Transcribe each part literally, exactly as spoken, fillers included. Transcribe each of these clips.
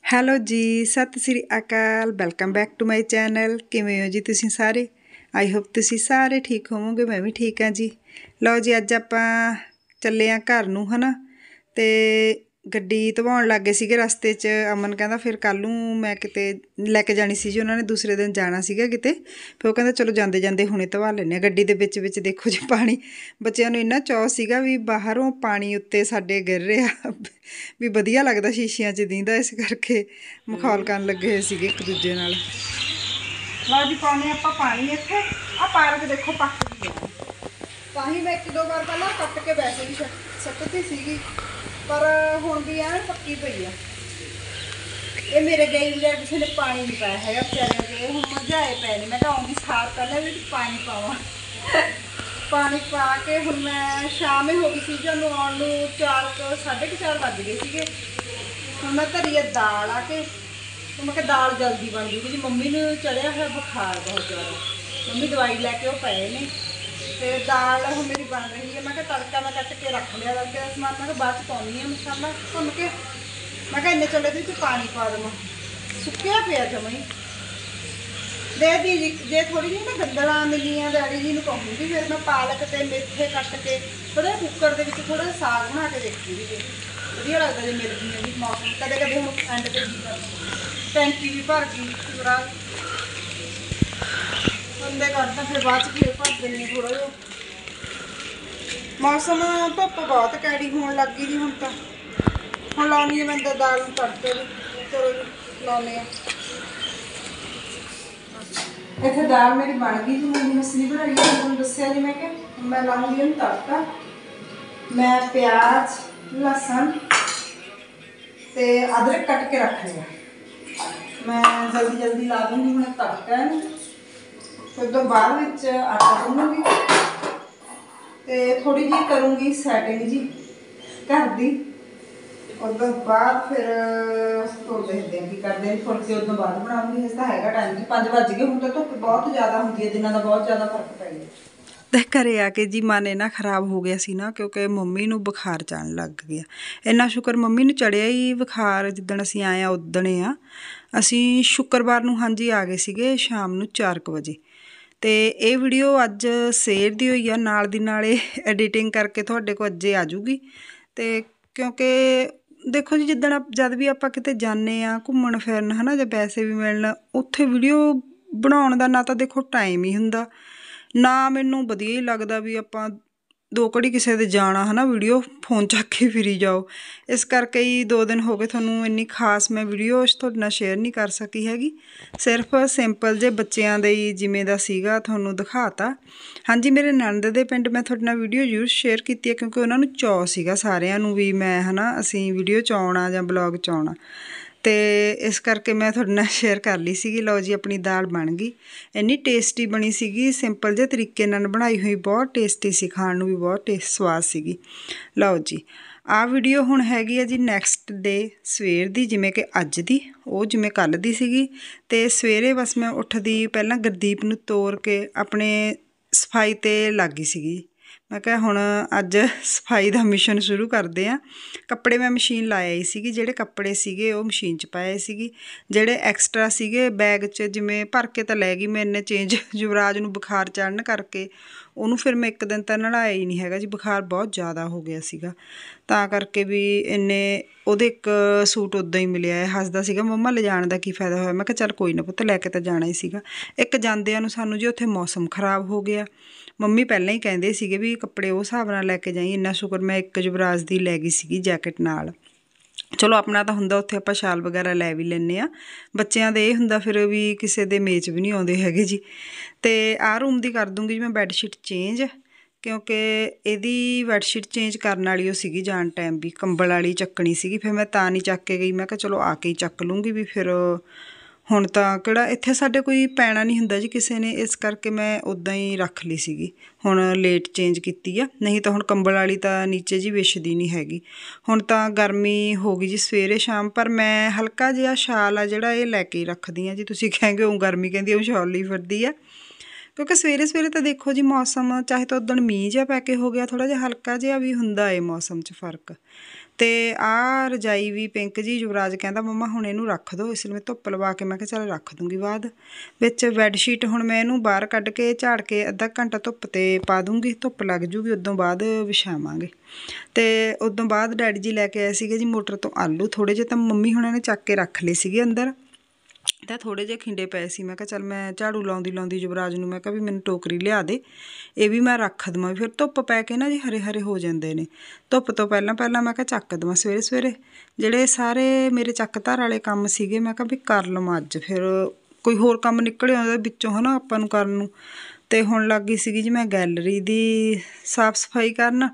Hello ਜੀ, ਸਤਿ ਸ੍ਰੀ ਅਕਾਲ। Welcome back to my channel. ਕਿਵੇਂ ਹੋ ਜੀ ਤੁਸੀਂ ਸਾਰੇ? ਆਈ ਹੋਪ ਤੁਸੀਂ ਸਾਰੇ ਠੀਕ ਹੋਵੋਗੇ। ਮੈਂ ਵੀ ਠੀਕ ਹਾਂ ਜੀ। ਲਓ ਜੀ, ਅੱਜ ਆਪਾਂ ਚੱਲੇ ਹਾਂ ਘਰ ਨੂੰ, ਹੈ ਨਾ। ਅਤੇ ਗੱਡੀ ਧਵਾਉਣ ਲੱਗ ਗਏ ਸੀਗੇ ਰਸਤੇ 'ਚ। ਅਮਨ ਕਹਿੰਦਾ ਫਿਰ ਕੱਲ੍ਹ ਨੂੰ ਮੈਂ ਕਿਤੇ ਲੈ ਕੇ ਜਾਣੀ ਸੀ ਜੀ, ਉਹਨਾਂ ਨੇ ਦੂਸਰੇ ਦਿਨ ਜਾਣਾ ਸੀਗਾ ਕਿਤੇ। ਫਿਰ ਉਹ ਕਹਿੰਦਾ ਚਲੋ ਜਾਂਦੇ ਜਾਂਦੇ ਹੁਣੇ ਧਵਾ ਲੈਂਦੇ ਹਾਂ। ਗੱਡੀ ਦੇ ਵਿੱਚ ਵਿੱਚ ਦੇਖੋ ਜੀ ਪਾਣੀ, ਬੱਚਿਆਂ ਨੂੰ ਇੰਨਾ ਚਾਅ ਸੀਗਾ ਵੀ ਬਾਹਰੋਂ ਪਾਣੀ ਉੱਤੇ ਸਾਡੇ ਗਿਰ ਰਿਹਾ ਵੀ ਵਧੀਆ ਲੱਗਦਾ, ਸ਼ੀਸ਼ਿਆਂ 'ਚ ਦਿੰਦਾ, ਇਸ ਕਰਕੇ ਮਖੌਲ ਕਰਨ ਲੱਗੇ ਹੋਏ ਸੀਗੇ ਇੱਕ ਦੂਜੇ ਨਾਲ। ਲਓ ਜੀ, ਪਾਉਂਦੇ ਆਪਾਂ ਪਾਣੀ ਇੱਥੇ। ਆਹ ਪਾਰਕ ਦੇਖੋ ਪੱਕ ਗਈ ਆ, ਤਾਂ ਹੀ ਮੈਂ ਇੱਕ ਦੋ ਵਾਰ ਪਹਿਲਾਂ ਕੱਟ ਕੇ ਵੈਸੇ ਵੀ ਸੁੱਟਤੀ ਸੀਗੀ, ਪਰ ਹੁਣ ਵੀ ਐਨ ਪੱਕੀ ਪਈ ਆ। ਇਹ ਮੇਰੇ ਗਈ ਬਗੈਰ ਕਿਸੇ ਨੇ ਪਾਣੀ ਨਹੀਂ ਪਾਇਆ ਹੈਗਾ ਵਿਚਾਰਿਆਂ ਦੇ। ਹੁਣ ਮਰਝਾਏ ਪਏ ਨੇ। ਮੈਂ ਕਿਹਾ ਆਉਂਦੀ ਸਾਰ ਪਹਿਲਾਂ ਵੀ ਪਾਣੀ ਪਾਵਾਂ। ਪਾਣੀ ਪਾ ਕੇ ਹੁਣ ਮੈਂ ਸ਼ਾਮ ਹੀ ਹੋ ਗਈ ਸੀ ਜਦੋਂ ਆਉਣ ਨੂੰ, ਚਾਰ ਕੁ ਸਾਢੇ ਕੁ ਚਾਰ ਵੱਜ ਗਏ ਸੀਗੇ। ਹੁਣ ਮੈਂ ਧਰੀ ਆ ਦਾਲ ਆ ਕੇ। ਮੈਂ ਕਿਹਾ ਦਾਲ ਜਲਦੀ ਬਣ ਗਈ ਜੀ। ਮੰਮੀ ਨੂੰ ਚੜਿਆ ਹੋਇਆ ਬੁਖਾਰ ਬਹੁਤ ਜ਼ਿਆਦਾ। ਮੰਮੀ ਦਵਾਈ ਲੈ ਕੇ ਉਹ ਪਏ ਨੇ, ਅਤੇ ਦਾਲ ਹੁਣ ਮੇਰੀ ਬਣ ਰਹੀ ਹੈ। ਮੈਂ ਕਿਹਾ ਤੜਕਾ ਮੈਂ ਕੱਟ ਕੇ ਰੱਖ ਲਿਆ ਤੜਕੇ ਦਾ ਸਮਾਨ। ਮੈਂ ਕਿਹਾ ਬਾਅਦ 'ਚ ਪਾਉਂਦੀ ਹਾਂ ਮਸਾਲਾ ਭੁੰਨ ਕੇ। ਮੈਂ ਕਿਹਾ ਇੰਨੇ ਚੁੱਲ੍ਹੇ ਦੇ ਵਿੱਚ ਪਾਣੀ ਪਾ ਦੇਵਾਂ, ਸੁੱਕਿਆ ਪਿਆ ਜਮਾਂ ਹੀ। ਦੇ ਦੀ ਜੀ, ਜੇ ਥੋੜ੍ਹੀ ਜਿਹੀ ਨਾ ਗੰਦਲਾਂ ਮਿਲੀਆਂ ਡੈਡੀ ਜੀ ਨੂੰ ਕਹੂੰਗੀ, ਫਿਰ ਮੈਂ ਪਾਲਕ ਅਤੇ ਮੇਥੇ ਕੱਟ ਕੇ ਥੋੜ੍ਹਾ ਜਿਹਾ ਕੁੱਕਰ ਦੇ ਵਿੱਚ ਥੋੜ੍ਹਾ ਜਿਹਾ ਸਾਗ ਬਣਾ ਕੇ ਦੇਖੀ ਜੀ। ਵਧੀਆ ਲੱਗਦਾ ਜੇ ਮਿਲ ਗਈਆਂ ਜੀ ਮੌਸਮ। ਕਦੇ ਕਦੇ ਹੁਣ ਐਂਡ 'ਤੇ ਜੀ ਕਰ ਟੈਂਕੀ ਵੀ ਭਰ ਗਈ ਪੂਰਾ ਬੰਦੇ ਕਰਦਾ, ਫਿਰ ਬਾਅਦ 'ਚ ਫਿਰ ਭਰ ਦਿੰਦੇ ਥੋੜ੍ਹਾ ਜਿਹਾ। ਮੌਸਮ ਧੁੱਪ ਬਹੁਤ ਕੈੜੀ ਹੋਣ ਲੱਗ ਗਈ ਜੀ ਹੁਣ ਤਾਂ। ਹੁਣ ਲਾਉਣੀ ਹੈ ਮੈਂ ਤਾਂ ਦਾਲ ਨੂੰ ਤੜਕੇ ਜੀ। ਚਲੋ ਜੀ ਲਾਉਂਦੇ ਹਾਂ। ਇੱਥੇ ਦਾਲ ਮੇਰੀ ਬਣ ਗਈ ਜੀ। ਮੂੰਗੀ ਮਸਰੀ ਬਣਾਈ ਹੈ, ਤੁਹਾਨੂੰ ਦੱਸਿਆ ਜੀ। ਮੈਂ ਕਿਹਾ ਮੈਂ ਲਾਉਂਗੀ ਇਹਨੂੰ ਤੜਕਾ। ਮੈਂ ਪਿਆਜ਼, ਲਸਣ ਅਤੇ ਅਦਰਕ ਕੱਟ ਕੇ ਰੱਖ ਲਿਆ। ਮੈਂ ਜਲਦੀ ਜਲਦੀ ਲਾ ਦੂੰਗੀ ਹੁਣ ਤੜਕਾ ਇਹਨੂੰ। ਫਿਰ ਤੋਂ ਬਾਅਦ ਵਿੱਚ ਆਟਾ ਗੁੰਨੂੰਗੀ ਅਤੇ ਥੋੜ੍ਹੀ ਜਿਹੀ ਕਰੂੰਗੀ ਸੈਟਿੰਗ ਜੀ ਘਰ ਦੀ। ਉਸ ਤੋਂ ਬਾਅਦ ਫਿਰ ਤੋਂ ਦੇਖਦੇ ਹਾਂ ਕੀ ਕਰਦੇ ਹਾਂ। ਫੁਲਕੇ ਉਸ ਤੋਂ ਬਾਅਦ ਬਣਾਉਂਗੀ। ਇਸ ਤਾਂ ਹੈਗਾ ਟਾਈਮ ਜੀ, ਪੰਜ ਵੱਜ ਗਏ। ਹੁਣ ਤਾਂ ਧੁੱਪ ਬਹੁਤ ਜ਼ਿਆਦਾ ਹੁੰਦੀ ਹੈ, ਦਿਨਾਂ ਦਾ ਬਹੁਤ ਜ਼ਿਆਦਾ ਫਰਕ ਪੈ ਗਿਆ। ਤੇ ਘਰੇ ਆ ਕੇ ਜੀ ਮਨ ਇੰਨਾ ਖਰਾਬ ਹੋ ਗਿਆ ਸੀ ਨਾ, ਕਿਉਂਕਿ ਮੰਮੀ ਨੂੰ ਬੁਖਾਰ ਚੜ੍ਹਨ ਲੱਗ ਗਿਆ। ਇੰਨਾ ਸ਼ੁਕਰ ਮੰਮੀ ਨੂੰ ਚੜ੍ਹਿਆ ਹੀ ਬੁਖਾਰ ਜਿੱਦਣ ਅਸੀਂ ਆਏ ਹਾਂ ਉਦਣ ਆ। ਅਸੀਂ ਸ਼ੁੱਕਰਵਾਰ ਨੂੰ ਹਾਂਜੀ ਆ ਗਏ ਸੀਗੇ ਸ਼ਾਮ ਨੂੰ ਚਾਰ ਕੁ ਵਜੇ। ਅਤੇ ਇਹ ਵੀਡੀਓ ਅੱਜ ਸਵੇਰ ਦੀ ਹੋਈ ਆ, ਨਾਲ ਦੀ ਨਾਲ ਐਡੀਟਿੰਗ ਕਰਕੇ ਤੁਹਾਡੇ ਕੋਲ ਅੱਜੇ ਆ ਜੂਗੀ। ਅਤੇ ਕਿਉਂਕਿ ਦੇਖੋ ਜੀ, ਜਿੱਦਣ ਜਦ ਵੀ ਆਪਾਂ ਕਿਤੇ ਜਾਂਦੇ ਹਾਂ ਘੁੰਮਣ ਫਿਰਨ, ਹੈ ਨਾ, ਜਾਂ ਪੈਸੇ ਵੀ ਮਿਲਣ, ਉੱਥੇ ਵੀਡੀਓ ਬਣਾਉਣ ਦਾ ਨਾ ਤਾਂ ਦੇਖੋ ਟਾਈਮ ਹੀ ਹੁੰਦਾ, ਨਾ ਮੈਨੂੰ ਵਧੀਆ ਹੀ ਲੱਗਦਾ ਵੀ ਆਪਾਂ ਦੋ ਘੜੀ ਕਿਸੇ ਦੇ ਜਾਣਾ, ਹੈ ਨਾ, ਵੀਡੀਓ ਫੋਨ ਚੱਕ ਕੇ ਫਿਰੀ ਜਾਓ। ਇਸ ਕਰਕੇ ਹੀ ਦੋ ਦਿਨ ਹੋ ਗਏ ਤੁਹਾਨੂੰ ਇੰਨੀ ਖਾਸ ਮੈਂ ਵੀਡੀਓ ਤੁਹਾਡੇ ਨਾਲ ਸ਼ੇਅਰ ਨਹੀਂ ਕਰ ਸਕੀ ਹੈਗੀ। ਸਿਰਫ ਸਿੰਪਲ ਜੇ ਬੱਚਿਆਂ ਦੇ ਹੀ ਜਿਵੇਂ ਦਾ ਸੀਗਾ ਤੁਹਾਨੂੰ ਦਿਖਾਤਾ। ਹਾਂਜੀ, ਮੇਰੇ ਨਣਦ ਦੇ ਪਿੰਡ ਮੈਂ ਤੁਹਾਡੇ ਨਾਲ ਵੀਡੀਓ ਜ਼ਰੂਰ ਸ਼ੇਅਰ ਕੀਤੀ ਹੈ, ਕਿਉਂਕਿ ਉਹਨਾਂ ਨੂੰ ਚਾਅ ਸੀਗਾ ਸਾਰਿਆਂ ਨੂੰ ਵੀ ਮੈਂ, ਹੈ ਨਾ, ਅਸੀਂ ਵੀਡੀਓ 'ਚ ਆਉਣਾ ਜਾਂ ਬਲੌਗ 'ਚ ਆਉਣਾ, ਅਤੇ ਇਸ ਕਰਕੇ ਮੈਂ ਤੁਹਾਡੇ ਨਾਲ ਸ਼ੇਅਰ ਕਰ ਲਈ ਸੀਗੀ। ਲਓ ਜੀ, ਆਪਣੀ ਦਾਲ ਬਣ ਗਈ। ਇੰਨੀ ਟੇਸਟੀ ਬਣੀ ਸੀਗੀ, ਸਿੰਪਲ ਜਿਹੇ ਤਰੀਕੇ ਨਾਲ ਬਣਾਈ ਹੋਈ, ਬਹੁਤ ਟੇਸਟੀ ਸੀ, ਖਾਣ ਨੂੰ ਵੀ ਬਹੁਤ ਟੇਸਟ ਸਵਾਦ ਸੀਗੀ। ਲਓ ਜੀ, ਆਹ ਵੀਡੀਓ ਹੁਣ ਹੈਗੀ ਆ ਜੀ ਨੈਕਸਟ ਡੇ ਸਵੇਰ ਦੀ, ਜਿਵੇਂ ਕਿ ਅੱਜ ਦੀ, ਉਹ ਜਿਵੇਂ ਕੱਲ੍ਹ ਦੀ ਸੀਗੀ। ਅਤੇ ਸਵੇਰੇ ਬਸ ਮੈਂ ਉੱਠਦੀ ਪਹਿਲਾਂ ਗੁਰਦੀਪ ਨੂੰ ਤੋਰ ਕੇ ਆਪਣੇ ਸਫਾਈ 'ਤੇ ਲੱਗ ਗਈ ਸੀਗੀ। ਮੈਂ ਕਿਹਾ ਹੁਣ ਅੱਜ ਸਫਾਈ ਦਾ ਮਿਸ਼ਨ ਸ਼ੁਰੂ ਕਰਦੇ ਹਾਂ। ਕੱਪੜੇ ਮੈਂ ਮਸ਼ੀਨ ਲਾ ਆਈ ਸੀਗੀ, ਜਿਹੜੇ ਕੱਪੜੇ ਸੀਗੇ ਉਹ ਮਸ਼ੀਨ 'ਚ ਪਾਏ ਸੀਗੀ। ਜਿਹੜੇ ਐਕਸਟਰਾ ਸੀਗੇ ਬੈਗ 'ਚ ਜਿਵੇਂ ਭਰ ਕੇ ਤਾਂ ਲੈ ਗਈ ਮੈਂ ਇੰਨੇ ਚੇਂਜ। ਯੁਵਰਾਜ ਨੂੰ ਬੁਖਾਰ ਚੜ੍ਹਨ ਕਰਕੇ ਉਹਨੂੰ ਫਿਰ ਮੈਂ ਇੱਕ ਦਿਨ ਤਾਂ ਨਲਾਇਆ ਹੀ ਨਹੀਂ ਹੈਗਾ ਜੀ, ਬੁਖਾਰ ਬਹੁਤ ਜ਼ਿਆਦਾ ਹੋ ਗਿਆ ਸੀਗਾ, ਤਾਂ ਕਰਕੇ ਵੀ ਇੰਨੇ ਉਹਦੇ ਇੱਕ ਸੂਟ ਉੱਦਾਂ ਹੀ ਮਿਲਿਆ ਹੈ। ਹੱਸਦਾ ਸੀਗਾ, ਮੰਮਾ ਲਿਜਾਣ ਦਾ ਕੀ ਫਾਇਦਾ ਹੋਇਆ। ਮੈਂ ਕਿਹਾ ਚੱਲ ਕੋਈ ਨਾ ਪੁੱਤ, ਲੈ ਕੇ ਤਾਂ ਜਾਣਾ ਹੀ ਸੀਗਾ। ਇੱਕ ਜਾਂਦਿਆਂ ਨੂੰ ਸਾਨੂੰ ਜੀ ਉੱਥੇ ਮੌਸਮ ਖ਼ਰਾਬ ਹੋ ਗਿਆ। ਮੰਮੀ ਪਹਿਲਾਂ ਹੀ ਕਹਿੰਦੇ ਸੀਗੇ ਵੀ ਕੱਪੜੇ ਉਹ ਹਿਸਾਬ ਨਾਲ ਲੈ ਕੇ ਜਾਈਂ। ਇੰਨਾ ਸ਼ੁਕਰ ਮੈਂ ਇੱਕ ਯੁਵਰਾਜ ਦੀ ਲੈ ਗਈ ਸੀਗੀ ਜੈਕਟ ਨਾਲ। ਚਲੋ ਆਪਣਾ ਤਾਂ ਹੁੰਦਾ ਉੱਥੇ ਆਪਾਂ ਸ਼ਾਲ ਵਗੈਰਾ ਲੈ ਵੀ ਲੈਂਦੇ ਹਾਂ, ਬੱਚਿਆਂ ਦੇ ਇਹ ਹੁੰਦਾ ਫਿਰ ਵੀ ਕਿਸੇ ਦੇ ਮੇਚ ਵੀ ਨਹੀਂ ਆਉਂਦੇ ਹੈਗੇ ਜੀ। ਅਤੇ ਆਹ ਰੂਮ ਦੀ ਕਰ ਦੂੰਗੀ ਜੀ ਮੈਂ ਬੈੱਡਸ਼ੀਟ ਚੇਂਜ, ਕਿਉਂਕਿ ਇਹਦੀ ਬੈੱਡਸ਼ੀਟ ਚੇਂਜ ਕਰਨ ਵਾਲੀ ਉਹ ਸੀਗੀ ਜਾਣ ਟਾਈਮ ਵੀ, ਕੰਬਲ ਵਾਲੀ ਚੱਕਣੀ ਸੀਗੀ। ਫਿਰ ਮੈਂ ਤਾਂ ਨਹੀਂ ਚੱਕ ਕੇ ਗਈ, ਮੈਂ ਕਿਹਾ ਚਲੋ ਆ ਕੇ ਹੀ ਚੱਕ ਲੂੰਗੀ ਵੀ। ਫਿਰ ਹੁਣ ਤਾਂ ਕਿਹੜਾ ਇੱਥੇ ਸਾਡੇ ਕੋਈ ਪੈਣਾ ਨਹੀਂ ਹੁੰਦਾ ਜੀ ਕਿਸੇ ਨੇ, ਇਸ ਕਰਕੇ ਮੈਂ ਉੱਦਾਂ ਹੀ ਰੱਖ ਲਈ ਸੀਗੀ। ਹੁਣ ਲੇਟ ਚੇਂਜ ਕੀਤੀ ਆ, ਨਹੀਂ ਤਾਂ ਹੁਣ ਕੰਬਲ ਵਾਲੀ ਤਾਂ ਨੀਚੇ ਜੀ ਵਿਛਦੀ ਨਹੀਂ ਹੈਗੀ। ਹੁਣ ਤਾਂ ਗਰਮੀ ਹੋ ਗਈ ਜੀ ਸਵੇਰੇ ਸ਼ਾਮ, ਪਰ ਮੈਂ ਹਲਕਾ ਜਿਹਾ ਸ਼ਾਲ ਆ ਜਿਹੜਾ ਇਹ ਲੈ ਕੇ ਹੀ ਰੱਖਦੀ ਹਾਂ ਜੀ। ਤੁਸੀਂ ਕਹਾਂਗੇ ਉਹ ਗਰਮੀ ਕਹਿੰਦੀ ਉਹ ਸ਼ਾਲ ਲਈ ਫਿਰਦੀ ਆ, ਕਿਉਂਕਿ ਸਵੇਰੇ ਸਵੇਰੇ ਤਾਂ ਦੇਖੋ ਜੀ ਮੌਸਮ ਚਾਹੇ ਤਾਂ ਉਦਣ ਮੀਂਹ ਜਿਹਾ ਪੈ ਕੇ ਹੋ ਗਿਆ, ਥੋੜ੍ਹਾ ਜਿਹਾ ਹਲਕਾ ਜਿਹਾ ਵੀ ਹੁੰਦਾ ਏ ਮੌਸਮ 'ਚ ਫਰਕ। ਤੇ ਆ ਰਜਾਈ ਵੀ ਪਿੰਕ ਜੀ ਯੁਵਰਾਜ ਕਹਿੰਦਾ ਮੰਮਾ ਹੁਣ ਇਹਨੂੰ ਰੱਖ ਦਿਓ, ਇਸ ਲਈ ਮੈਂ ਧੁੱਪ ਲਵਾ ਕੇ ਮੈਂ ਕਿਹਾ ਚੱਲ ਰੱਖ ਦੂੰਗੀ। ਬਾਅਦ ਵਿੱਚ ਬੈੱਡ ਸ਼ੀਟ ਹੁਣ ਮੈਂ ਇਹਨੂੰ ਬਾਹਰ ਕੱਢ ਕੇ ਝਾੜ ਕੇ ਅੱਧਾ ਘੰਟਾ ਧੁੱਪ 'ਤੇ ਪਾ ਦੂੰਗੀ, ਧੁੱਪ ਲੱਗ ਜੂਗੀ, ਉਦੋਂ ਬਾਅਦ ਵਿਛਾਵਾਂਗੇ। ਤੇ ਉਦੋਂ ਬਾਅਦ ਡੈਡੀ ਜੀ ਲੈ ਕੇ ਆਏ ਸੀਗੇ ਜੀ ਮੋਟਰ ਤੋਂ ਆਲੂ ਥੋੜ੍ਹੇ ਜਿਹੇ, ਤਾਂ ਮੰਮੀ ਹੁਣਾਂ ਨੇ ਚੱਕ ਕੇ ਰੱਖ ਲਏ ਸੀਗੇ ਅੰਦਰ, ਤਾਂ ਥੋੜ੍ਹੇ ਜਿਹੇ ਖਿੰਡੇ ਪਏ ਸੀ। ਮੈਂ ਕਿਹਾ ਚੱਲ ਮੈਂ ਝਾੜੂ ਲਾਉਂਦੀ ਲਾਉਂਦੀ ਯੁਵਰਾਜ ਨੂੰ ਮੈਂ ਕਿਹਾ ਵੀ ਮੈਨੂੰ ਟੋਕਰੀ ਲਿਆ ਦੇ, ਇਹ ਵੀ ਮੈਂ ਰੱਖ ਦੇਵਾਂ, ਫਿਰ ਧੁੱਪ ਪੈ ਕੇ ਨਾ ਜੀ ਹਰੇ ਹਰੇ ਹੋ ਜਾਂਦੇ ਨੇ। ਧੁੱਪ ਤੋਂ ਪਹਿਲਾਂ ਪਹਿਲਾਂ ਮੈਂ ਕਿਹਾ ਚੱਕ ਦੇਵਾਂ ਸਵੇਰੇ ਸਵੇਰੇ, ਜਿਹੜੇ ਸਾਰੇ ਮੇਰੇ ਚੱਕ ਧਰ ਵਾਲੇ ਕੰਮ ਸੀਗੇ ਮੈਂ ਕਿਹਾ ਵੀ ਕਰ ਲਵਾਂ ਅੱਜ, ਫਿਰ ਕੋਈ ਹੋਰ ਕੰਮ ਨਿਕਲ ਆਉਂਦਾ ਵਿੱਚੋਂ ਹੈ ਨਾ ਆਪਾਂ ਨੂੰ ਕਰਨ ਨੂੰ। ਤੇ ਹੁਣ ਲੱਗ ਗਈ ਸੀਗੀ ਜੀ ਮੈਂ ਗੈਲਰੀ ਦੀ ਸਾਫ਼ ਸਫਾਈ ਕਰਨ।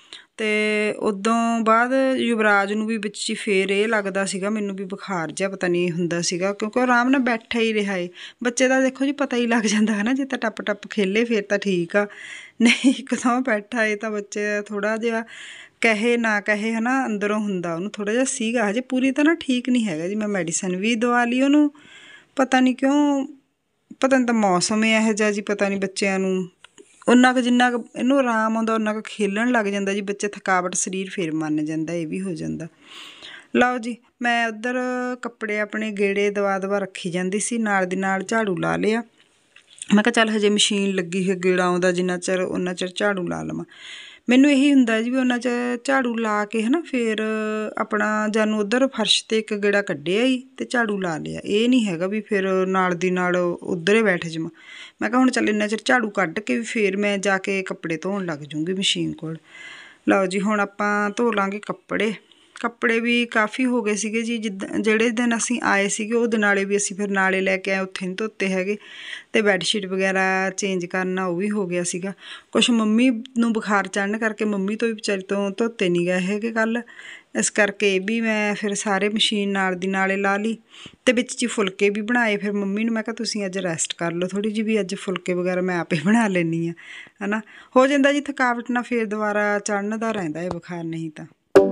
ਤੇ ਉਦੋਂ ਬਾਅਦ ਯੁਵਰਾਜ ਨੂੰ ਵੀ ਵਿੱਚ ਹੀ ਫੇਰ ਇਹ ਲੱਗਦਾ ਸੀਗਾ ਮੈਨੂੰ ਵੀ ਬੁਖਾਰ ਜਿਹਾ ਪਤਾ ਨਹੀਂ ਹੁੰਦਾ ਸੀਗਾ, ਕਿਉਂਕਿ ਉਹ ਆਰਾਮ ਨਾਲ ਬੈਠਾ ਹੀ ਰਿਹਾ ਏ। ਬੱਚੇ ਦਾ ਦੇਖੋ ਜੀ ਪਤਾ ਹੀ ਲੱਗ ਜਾਂਦਾ ਹੈ ਨਾ, ਜੇ ਤਾਂ ਟੱਪ ਟੱਪ ਖੇਲੇ ਫਿਰ ਤਾਂ ਠੀਕ ਆ, ਨਹੀਂ ਇੱਕਦਮ ਬੈਠਾ ਏ ਤਾਂ ਬੱਚੇ ਥੋੜ੍ਹਾ ਜਿਹਾ ਕਹੇ ਨਾ ਕਹੇ ਹੈ ਨਾ ਅੰਦਰੋਂ ਹੁੰਦਾ ਉਹਨੂੰ ਥੋੜ੍ਹਾ ਜਿਹਾ ਸੀਗਾ, ਹਜੇ ਪੂਰੀ ਤਰ੍ਹਾਂ ਠੀਕ ਨਹੀਂ ਹੈਗਾ ਜੀ। ਮੈਂ ਮੈਡੀਸਨ ਵੀ ਦਵਾ ਲਈ ਉਹਨੂੰ, ਪਤਾ ਨਹੀਂ ਕਿਉਂ, ਪਤਾ ਨਹੀਂ ਤਾਂ ਮੌਸਮ ਇਹੋ ਜਿਹਾ ਜੀ, ਪਤਾ ਨਹੀਂ ਬੱਚਿਆਂ ਨੂੰ ਉਨਾ ਕੁ ਜਿੰਨਾ ਕੁ ਇਹਨੂੰ ਆਰਾਮ ਆਉਂਦਾ ਉਨਾ ਕੁ ਖੇਲਣ ਲੱਗ ਜਾਂਦਾ ਜੀ ਬੱਚੇ, ਥਕਾਵਟ ਸਰੀਰ ਫਿਰ ਮੰਨ ਜਾਂਦਾ, ਇਹ ਵੀ ਹੋ ਜਾਂਦਾ। ਲਓ ਜੀ ਮੈਂ ਉੱਧਰ ਕੱਪੜੇ ਆਪਣੇ ਗੇੜੇ ਦਵਾ ਦਵਾ ਰੱਖੀ ਜਾਂਦੀ ਸੀ, ਨਾਲ ਦੀ ਨਾਲ ਝਾੜੂ ਲਾ ਲਿਆ। ਮੈਂ ਕਿਹਾ ਚੱਲ ਹਜੇ ਮਸ਼ੀਨ ਲੱਗੀ ਹੈ, ਗੇੜਾ ਆਉਂਦਾ ਜਿੰਨਾ ਚਿਰ ਉਹਨਾਂ ਚਿਰ ਝਾੜੂ ਲਾ ਲਵਾਂ। ਮੈਨੂੰ ਇਹੀ ਹੁੰਦਾ ਜੀ ਵੀ ਉਹਨਾਂ 'ਚ ਝਾੜੂ ਲਾ ਕੇ ਹੈ ਨਾ ਫਿਰ ਆਪਣਾ ਜਾਨੂੰ ਉੱਧਰ ਫਰਸ਼ 'ਤੇ ਇੱਕ ਗੇੜਾ ਕੱਢਿਆ ਹੀ ਅਤੇ ਝਾੜੂ ਲਾ ਲਿਆ, ਇਹ ਨਹੀਂ ਹੈਗਾ ਵੀ ਫਿਰ ਨਾਲ ਦੀ ਨਾਲ ਉੱਧਰ ਹੀ ਬੈਠ ਜਾਵਾਂ। ਮੈਂ ਕਿਹਾ ਹੁਣ ਚੱਲ ਇੰਨਾ ਚਿਰ ਝਾੜੂ ਕੱਢ ਕੇ ਵੀ ਫਿਰ ਮੈਂ ਜਾ ਕੇ ਕੱਪੜੇ ਧੋਣ ਲੱਗ ਜੂੰਗੀ ਮਸ਼ੀਨ ਕੋਲ। ਲਓ ਜੀ ਹੁਣ ਆਪਾਂ ਧੋ ਲਾਂਗੇ ਕੱਪੜੇ। ਕੱਪੜੇ ਵੀ ਕਾਫੀ ਹੋ ਗਏ ਸੀਗੇ ਜੀ, ਜਿੱਦਾਂ ਜਿਹੜੇ ਦਿਨ ਅਸੀਂ ਆਏ ਸੀਗੇ ਉਹ ਦਿਨ ਵਾਲੇ ਵੀ ਅਸੀਂ ਫਿਰ ਨਾਲੇ ਲੈ ਕੇ ਆਏ, ਉੱਥੇ ਨਹੀਂ ਧੋਤੇ ਹੈਗੇ। ਅਤੇ ਬੈੱਡਸ਼ੀਟ ਵਗੈਰਾ ਚੇਂਜ ਕਰਨਾ ਉਹ ਵੀ ਹੋ ਗਿਆ ਸੀਗਾ। ਕੁਛ ਮੰਮੀ ਨੂੰ ਬੁਖਾਰ ਚੜ੍ਹਨ ਕਰਕੇ ਮੰਮੀ ਤੋਂ ਵੀ ਵਿਚਾਰੀ ਤੋਂ ਧੋਤੇ ਨਹੀਂ ਗਏ ਹੈਗੇ ਕੱਲ੍ਹ, ਇਸ ਕਰਕੇ ਇਹ ਵੀ ਮੈਂ ਫਿਰ ਸਾਰੇ ਮਸ਼ੀਨ ਨਾਲ ਦੀ ਨਾਲੇ ਲਾ ਲਈ। ਅਤੇ ਵਿੱਚ 'ਚ ਫੁਲਕੇ ਵੀ ਬਣਾਏ, ਫਿਰ ਮੰਮੀ ਨੂੰ ਮੈਂ ਕਿਹਾ ਤੁਸੀਂ ਅੱਜ ਰੈਸਟ ਕਰ ਲਓ ਥੋੜ੍ਹੀ ਜਿਹੀ, ਵੀ ਅੱਜ ਫੁਲਕੇ ਵਗੈਰਾ ਮੈਂ ਆਪੇ ਬਣਾ ਲੈਂਦੀ ਹਾਂ, ਹੈ ਨਾ। ਹੋ ਜਾਂਦਾ ਜੀ ਥਕਾਵਟ ਨਾਲ ਫਿਰ ਦੁਬਾਰਾ ਚੜ੍ਹਨ ਦਾ ਰਹਿੰਦਾ ਹੈ ਬੁਖਾਰ, ਨਹੀਂ ਤਾਂ।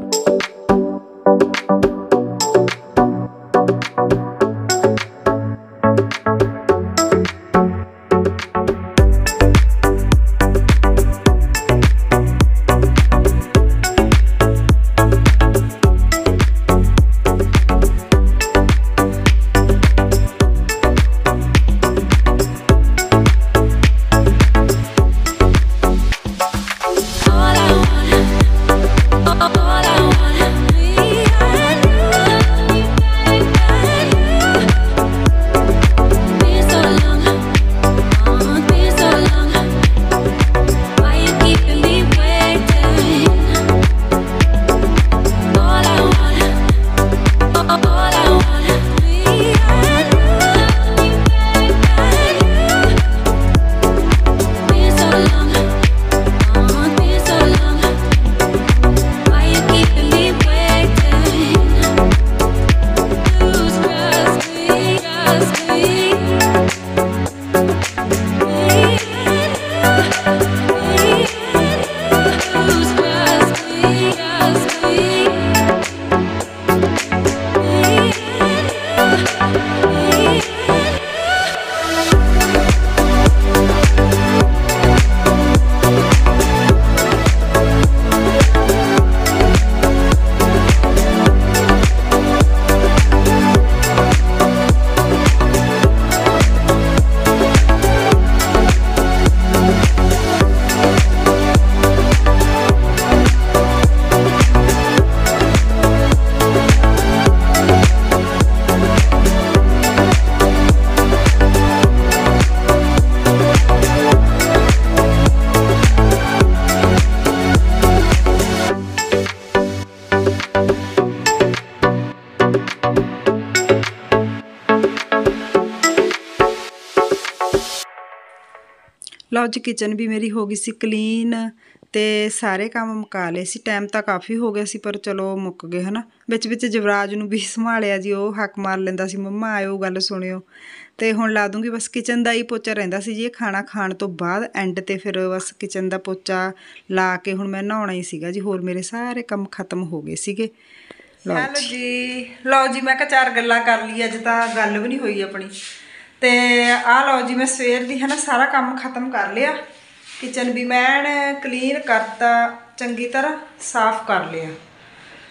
ਲਓ ਜੀ ਕਿਚਨ ਵੀ ਮੇਰੀ ਹੋ ਗਈ ਸੀ ਕਲੀਨ, ਅਤੇ ਸਾਰੇ ਕੰਮ ਮੁਕਾ ਲਏ ਸੀ। ਟਾਈਮ ਤਾਂ ਕਾਫੀ ਹੋ ਗਿਆ ਸੀ ਪਰ ਚਲੋ ਮੁੱਕ ਗਏ ਹੈ ਨਾ। ਵਿੱਚ ਵਿੱਚ ਯੁਵਰਾਜ ਨੂੰ ਵੀ ਸੰਭਾਲਿਆ ਜੀ, ਉਹ ਹੱਕ ਮਾਰ ਲੈਂਦਾ ਸੀ ਮੰਮਾ ਆਇਓ ਗੱਲ ਸੁਣਿਓ। ਅਤੇ ਹੁਣ ਲਾ ਦੂੰਗੀ ਬਸ ਕਿਚਨ ਦਾ ਹੀ ਪੋਚਾ ਰਹਿੰਦਾ ਸੀ ਜੀ, ਇਹ ਖਾਣਾ ਖਾਣ ਤੋਂ ਬਾਅਦ ਐਂਡ 'ਤੇ ਫਿਰ ਬਸ ਕਿਚਨ ਦਾ ਪੋਚਾ ਲਾ ਕੇ ਹੁਣ ਮੈਂ ਨਹਾਉਣਾ ਹੀ ਸੀਗਾ ਜੀ, ਹੋਰ ਮੇਰੇ ਸਾਰੇ ਕੰਮ ਖਤਮ ਹੋ ਗਏ ਸੀਗੇ। ਹੈਲੋ ਜੀ, ਲਓ ਜੀ ਮੈਂ ਕਿਹਾ ਚਾਰ ਗੱਲਾਂ ਕਰ ਲਈ, ਅੱਜ ਤਾਂ ਗੱਲ ਵੀ ਨਹੀਂ ਹੋਈ ਆਪਣੀ। ਅਤੇ ਆਹ ਲਓ ਜੀ ਮੈਂ ਸਵੇਰ ਦੀ ਹੈ ਨਾ ਸਾਰਾ ਕੰਮ ਖਤਮ ਕਰ ਲਿਆ, ਕਿਚਨ ਵੀ ਮੈਂ ਕਲੀਨ ਕਰਤਾ, ਚੰਗੀ ਤਰ੍ਹਾਂ ਸਾਫ਼ ਕਰ ਲਿਆ।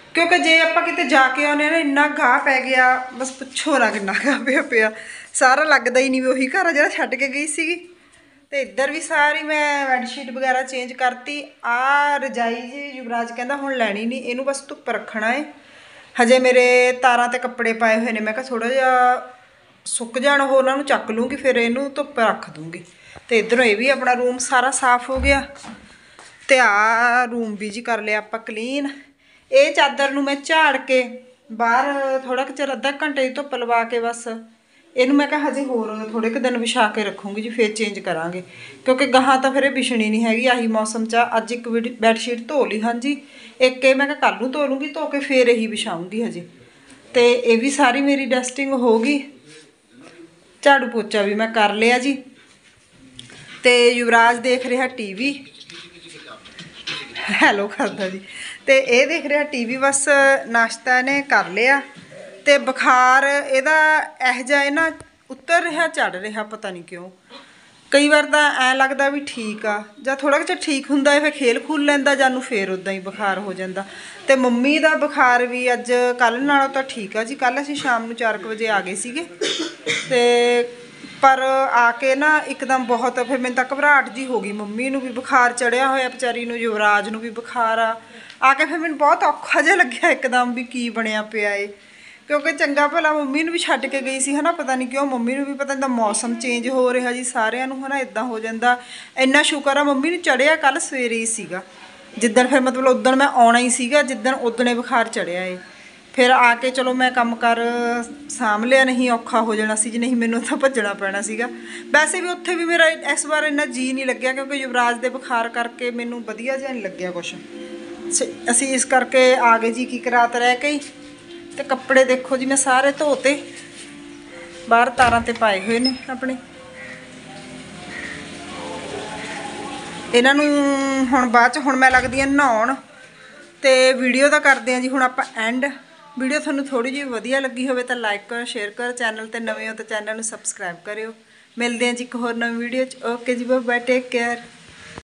क्योंकि जे आपां किते जाके आने ना इन्ना गाह पै गया बस पुछो ना किन्ना गाह पिया पिया सारा लगदा ही नहीं भी उही घर आ जिहड़ा छड्ड के गई सीगी। ते इधर भी सारी मैं बैडशीट वगैरह चेंज करती। आ रजाई जी युवराज कहंदा हुण लैनी नहीं, इहनूं बस धुप्प रखना है। हजे मेरे तारां ते कपड़े पाए हुए ने, मैं कहा थोड़ा जिहा सुक जाण हो उन्हां नूं चक लूँगी फिर इहनूं धुप्प रख दूँगी। ते इधरों ये भी अपना रूम सारा साफ हो गया। ते आ रूम भी जी कर लिया आपां क्लीन। ये चादर नूं मैं झाड़ के बाहर थोड़ा क चिर अद्धा घंटे की धुप्प लवा के बस इनू मैं कहा हजे होर थोड़े क दिन विछा के रखूँगी जी, फिर चेंज करांगे क्योंकि गहां तो फिर विछनी नहीं हैगी आही मौसम च। अज एक बैडशीट धो ली हाँ जी, एक मैं कहा कल नूं धो लूँगी, धो के फिर यही विछाऊँगी हजे। तो ये भी सारी मेरी डस्टिंग हो गई, झाड़ू पोचा भी मैं कर लिया जी। तो युवराज देख रहा टी वी, हैलो करदा जी। तो ये देख रहा टी वी, बस नाश्ता इन्हें कर लिया। तो बुखार इहदा इहो जिहा ना उतर रहा चढ़ रहा पता नहीं क्यों। कई बार तो ऐ लगता भी ठीक आ जां थोड़ा जिहा ठीक हुंदा है फिर खेल खूल लैंदा जानू फिर उदां ही बुखार हो जाता। तो मम्मी का बुखार भी अज कल नालों तो ठीक आ जी। कल असीं शाम नूं चार बजे आ गए सीगे ते पर आके ना एकदम बहुत फिर मैनूं तां घबराहट जी हो गई। मम्मी नूं भी बुखार चढ़िया होया बेचारी नूं, युवराज नूं भी बुखार आ आके फिर मैनूं बहुत औखा जिहा लग्गिया एकदम भी की बनिया पिया है। क्योंकि चंगा भला मम्मी नूं भी छड्ड के गई सी है ना, पता नहीं क्यों मम्मी नूं भी पता नहीं मौसम चेंज हो रहा जी सारिਆਂ ਨੂੰ है ना इदां हो जाता। इन्ना शुकर आ मम्मी नूं चढ़िया कल सवेरे ही सीगा, जिद्दण फिर मतलब उद्दण मैं आउणा ही सीगा जिद्दण उद्दणे बुखार चढ़िया है। फिर आके चलो मैं काम कर साम लिया, नहीं औखा हो जाना सी जी, नहीं मैनूं तां भज्जणा पैना सीगा। वैसे भी उत्थे भी मेरा इस बार इन्ना जी नहीं लग्गिया क्योंकि युवराज दे बुखार करके मैनूं वधिया जिहा नहीं लग्गिया कुछ। असीं इस करके आ गए जी की रात रह के ही। तो कपड़े देखो जी मैं सारे धोते, बाहर तारां ते पाए हुए ने अपने। इन्हां नूं हुण बाद च हुण मैं लगदी आ नहाउण ते वीडियो दा करदे आ जी हुण आपां एंड। वीडियो तुहानूं थोड़ी जी वधिया लगी होवे तां लाइक करो, शेयर करो, चैनल ते नवें हो तां चैनल नूं सबसक्राइब करियो। मिलदे आ जी एक होर नवीं वीडियो च। ओके जी, बाय बाय, टेक केयर।